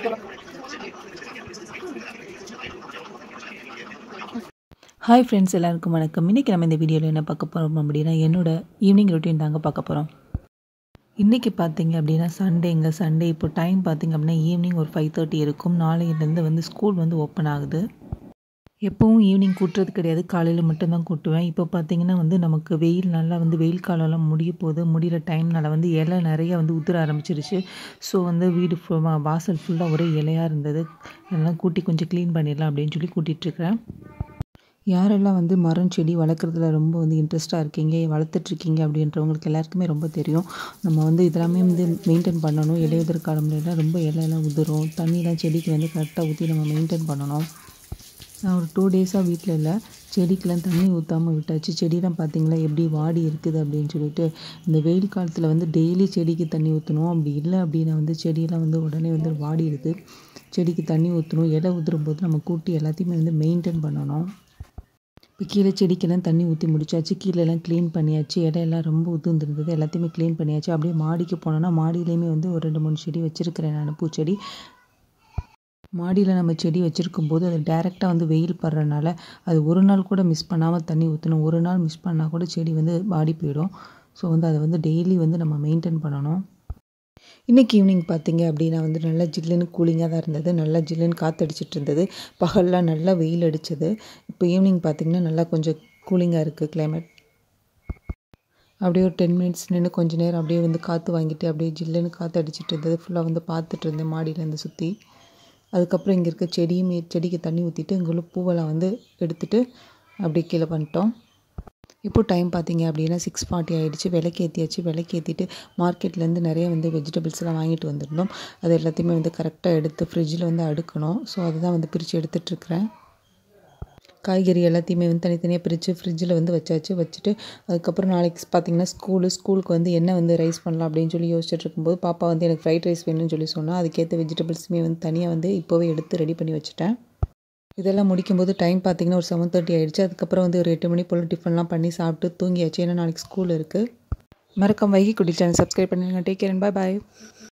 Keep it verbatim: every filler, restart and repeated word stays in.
Hi friends, எல்லாருக்கும் வணக்கம். இன்றைக்கி நம்ம இந்த வீடியோவில் என்ன பார்க்க போகிறோம் அப்படின்னா, என்னோடய ஈவினிங் ரொட்டீன் தாங்க பார்க்க போகிறோம். இன்றைக்கி பார்த்தீங்க அப்படின்னா சண்டேங்க. சண்டே இப்போ டைம் பார்த்திங்க அப்படின்னா ஈவினிங் ஒரு ஃபைவ் தேர்ட்டி இருக்கும். நாளையிலேருந்து வந்து ஸ்கூல் வந்து ஓப்பன் ஆகுது. எப்போவும் ஈவினிங் கூட்டுறது கிடையாது, காலையில் மட்டும்தான் கூட்டுவேன். இப்போ பார்த்திங்கன்னா வந்து நமக்கு வெயில் நல்லா வந்து வெயில் காலம்லாம் முடிய போகுது. முடிகிற டைம்னால் வந்து இலை நிறைய வந்து உதிர ஆரம்பிச்சிருச்சு. ஸோ வந்து வீடு ஃபுல்லாக வாசல் ஃபுல்லாக ஒரே இலையாக இருந்தது. அதெல்லாம் கூட்டி கொஞ்சம் க்ளீன் பண்ணிடலாம் அப்படின்னு சொல்லி கூட்டிகிட்ருக்கிறேன். யாரெல்லாம் வந்து மரம் செடி வளர்க்குறதுல ரொம்ப வந்து இன்ட்ரெஸ்ட்டாக இருக்கீங்க, வளர்த்துட்ருக்கீங்க அப்படின்றவங்களுக்கு எல்லாருக்குமே ரொம்ப தெரியும். நம்ம வந்து இதெல்லாமே வந்து மெயின்டைன் பண்ணணும். இலையுதிர் காலம்லாம் ரொம்ப இலையெல்லாம் உதிரும். தண்ணிலாம் செடிக்கு வந்து கரெக்டாக ஊற்றி நம்ம மெயின்டைன் பண்ணணும். நான் ஒரு டூ டேஸாக வீட்டில் இல்லை, செடிக்கெலாம் தண்ணி ஊற்றாமல் விட்டாச்சு. செடியெலாம் பார்த்திங்களா எப்படி வாடி இருக்குது அப்படின்னு சொல்லிட்டு. இந்த வெயில் காலத்தில் வந்து டெய்லி செடிக்கு தண்ணி ஊற்றணும். அப்படி இல்லை அப்படின்னா வந்து செடியெல்லாம் வந்து உடனே வந்து வாடிடுது. செடிக்கு தண்ணி ஊற்றணும். இலை உதிரும் போது நம்ம கூட்டி எல்லாத்தையுமே வந்து மெயின்டைன் பண்ணணும். இப்போ கீழே செடிக்கெல்லாம் தண்ணி ஊற்றி முடிச்சாச்சு. கீழெல்லாம் க்ளீன் பண்ணியாச்சு. இடையெல்லாம் ரொம்ப உதிர்ந்துருந்தது, எல்லாத்தையுமே க்ளீன் பண்ணியாச்சு. அப்படியே மாடிக்கு போனோன்னா மாடியிலையுமே வந்து ஒரு ரெண்டு மூணு செடி வச்சுருக்கிறேன் நான், பூச்செடி. மாடியில் நம்ம செடி வச்சுருக்கும் போது அது டேரெக்டாக வந்து வெயில் படுறதுனால அது ஒரு நாள் கூட மிஸ் பண்ணாமல் தண்ணி ஊற்றணும். ஒரு நாள் மிஸ் பண்ணால் கூட செடி வந்து வாடி போயிடும். ஸோ வந்து அதை வந்து டெய்லி வந்து நம்ம மெயின்டைன் பண்ணணும். இன்றைக்கி ஈவினிங் பார்த்திங்க அப்படின்னா வந்து நல்லா ஜில்லுன்னு கூலிங்காக தான் இருந்தது. நல்லா ஜில்லுன்னு காற்றடிச்சிட்டு இருந்தது. பகல்லாம் நல்லா வெயில் அடித்தது. இப்போ ஈவினிங் பார்த்திங்கன்னா நல்லா கொஞ்சம் கூலிங்காக இருக்குது கிளைமேட். அப்படியே ஒரு டென் மினிட்ஸ் நின்று கொஞ்சம் நேரம் அப்படியே வந்து காற்று வாங்கிட்டு அப்படியே ஜில்லுன்னு காற்று அடிச்சிட்டு இருந்தது. ஃபுல்லாக வந்து பார்த்துட்டு இருந்தேன் மாடியிலேருந்து சுற்றி. அதுக்கப்புறம் இங்கே இருக்க செடியுமே செடிக்கு தண்ணி ஊற்றிட்டு இங்கே உள்ள பூவெல்லாம் வந்து எடுத்துகிட்டு அப்படியே கீழே பண்ணிட்டோம். இப்போது டைம் பார்த்திங்க அப்படின்னா சிக்ஸ் ஃபார்ட்டி ஆகிடுச்சு. விலைக்கு ஏற்றியாச்சு. விலைக்கு ஏற்றிட்டு மார்க்கெட்லேருந்து நிறைய வந்து வெஜிடபிள்ஸ்லாம் வாங்கிட்டு வந்திருந்தோம். அது எல்லாத்தையுமே வந்து கரெக்டாக எடுத்து ஃப்ரிட்ஜில் வந்து அடுக்கணும். ஸோ அதுதான் வந்து பிரித்து எடுத்துகிட்ருக்கிறேன். காய்கறி எல்லாத்தையுமே வந்து தனித்தனியாக பிரித்து ஃப்ரிட்ஜில் வந்து வச்சாச்சு. வச்சுட்டு அதுக்கப்புறம் நாளைக்கு பார்த்திங்கன்னா ஸ்கூலு ஸ்கூலுக்கு வந்து என்ன வந்து ரைஸ் பண்ணலாம் அப்படின்னு சொல்லி யோசிச்சுட்டு இருக்கும்போது பாப்பா வந்து எனக்கு ஃப்ரைட் ரைஸ் வேணும்னு சொல்லி சொன்னால் அதுக்கேற்ற வெஜிடபிள்ஸுமே வந்து தனியாக வந்து இப்போவே எடுத்து ரெடி பண்ணி வச்சுட்டேன். இதெல்லாம் முடிக்கும்போது டைம் பார்த்திங்கன்னா ஒரு செவன் தேர்ட்டி ஆகிடுச்சு. அதுக்கப்புறம் வந்து ஒரு எட்டு மணி போல் டிஃபன்லாம் பண்ணி சாப்பிட்டு தூங்கியாச்சு. ஏன்னா நாளைக்கு ஸ்கூல் இருக்குது. மறக்காம வைகை குட்டி சேனல் சப்ஸ்கிரைப் பண்ணிடுங்க. Take care and bye bye.